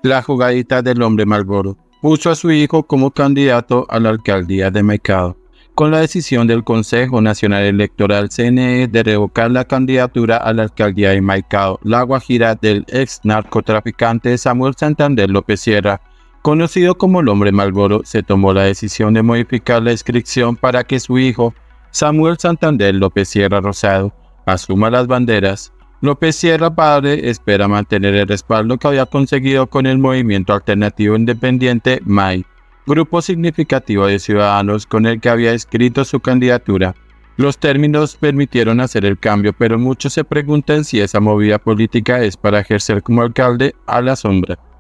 La jugadita del hombre Marlboro puso a su hijo como candidato a la alcaldía de Maicao. Con la decisión del Consejo Nacional Electoral CNE de revocar la candidatura a la alcaldía de Maicao, La Guajira, del ex narcotraficante Samuel Santander López Sierra, conocido como el hombre Marlboro, se tomó la decisión de modificar la inscripción para que su hijo, Samuel Santander López Sierra Rosado, asuma las banderas. López Sierra padre espera mantener el respaldo que había conseguido con el Movimiento Alternativo Independiente MAI, grupo significativo de ciudadanos con el que había escrito su candidatura. Los términos permitieron hacer el cambio, pero muchos se preguntan si esa movida política es para ejercer como alcalde a la sombra.